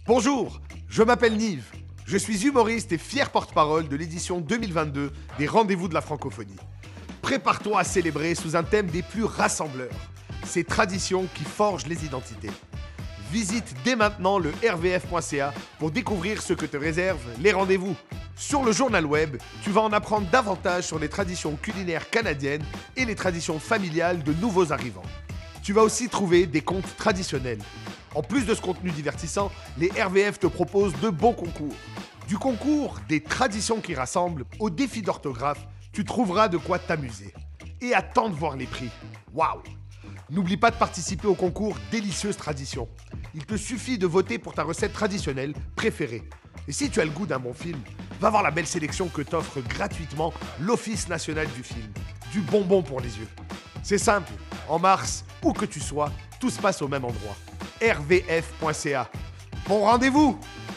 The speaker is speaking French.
Bonjour, je m'appelle Nive. Je suis humoriste et fier porte-parole de l'édition 2022 des Rendez-vous de la francophonie. Prépare-toi à célébrer sous un thème des plus rassembleurs, ces traditions qui forgent les identités. Visite dès maintenant le rvf.ca pour découvrir ce que te réservent les rendez-vous. Sur le journal web, tu vas en apprendre davantage sur les traditions culinaires canadiennes et les traditions familiales de nouveaux arrivants. Tu vas aussi trouver des contes traditionnels. En plus de ce contenu divertissant, les RVF te proposent de bons concours. Du concours des traditions qui rassemblent au défi d'orthographe, tu trouveras de quoi t'amuser. Et attends de voir les prix. Waouh! N'oublie pas de participer au concours Délicieuse Tradition. Il te suffit de voter pour ta recette traditionnelle préférée. Et si tu as le goût d'un bon film, va voir la belle sélection que t'offre gratuitement l'Office national du film. Du bonbon pour les yeux. C'est simple, en mars, où que tu sois, tout se passe au même endroit. rvf.ca. Bon rendez-vous!